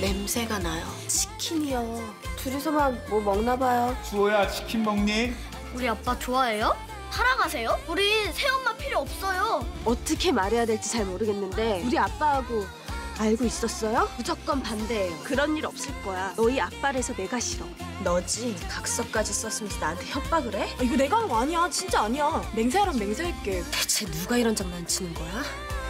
냄새가 나요. 치킨이요. 둘이서만 뭐 먹나 봐요. 수호야, 치킨 먹니? 우리 아빠 좋아해요? 사랑하세요? 우린 새엄마 필요 없어요. 어떻게 말해야 될지 잘 모르겠는데 우리 아빠하고 알고 있었어요? 무조건 반대해요. 그런 일 없을 거야. 너희 아빠를 해서 내가 싫어. 너지? 각서까지 썼으면서 나한테 협박을 해? 이거 내가 한 거 아니야. 진짜 아니야. 맹세하라면 맹세할게. 대체 누가 이런 장난치는 거야?